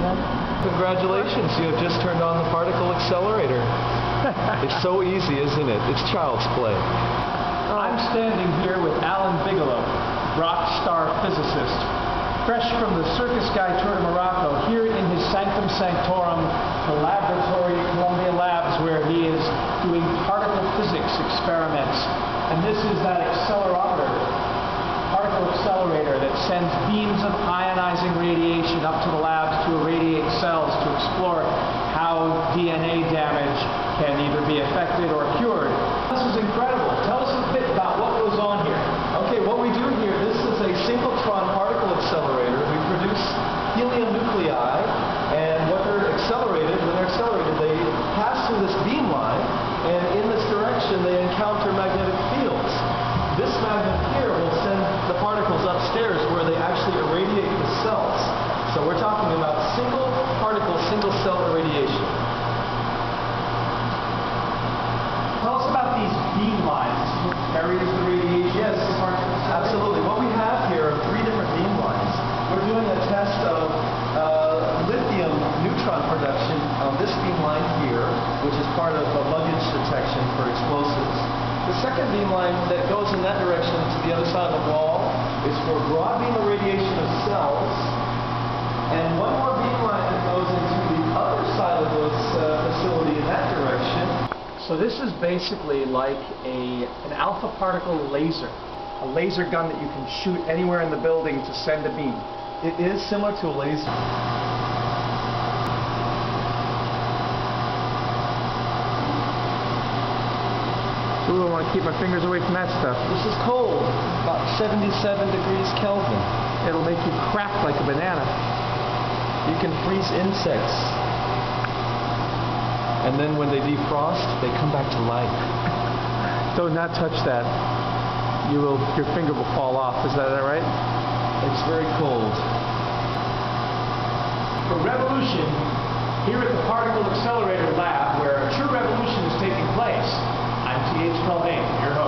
then? Congratulations, you have just turned on the particle accelerator. It's so easy, isn't it? It's child's play. I'm standing here with Bigelow, rock star physicist, fresh from the Circus Guy tour to Morocco, here in his Sanctum Sanctorum, the laboratory, Columbia Labs, where he is doing particle physics experiments. And this is that Accelerator, particle accelerator that sends beams of ionizing radiation up to the labs to irradiate cells to explore how DNA damage can either be affected or cured. This is incredible. Tell us a bit about what goes on here. Okay, what we do here, this is a synchrotron particle accelerator. We produce helium nuclei, and when they're accelerated, they pass through this beam line, and in this direction they encounter magnetic fields. This magnet here will send the particles upstairs where they actually irradiate the cells. So we're talking about single particle, single cell irradiation. Tell us about these beam lines. Carries the radiation. Yes, absolutely. What we have here are 3 different beam lines. We're doing a test of lithium neutron production on this beam line here, which is part of luggage detection for explosives. The second beam line that goes in that direction to the other side of the wall is for broad beam irradiation of cells, and one more beam line that goes into the other side of this facility in that direction. So this is basically like an alpha particle laser, a laser gun that you can shoot anywhere in the building to send a beam. It is similar to a laser. Ooh, I want to keep my fingers away from that stuff. This is cold, about 77 degrees Kelvin. It'll make you crack like a banana. You can freeze insects. And then when they defrost, they come back to life. Do not touch that. Your finger will fall off. Is that right? It's very cold. For revolution, here at the Particle Accelerator Lab, where a true revolution is taking place, I'm T.H. Culhane, your host.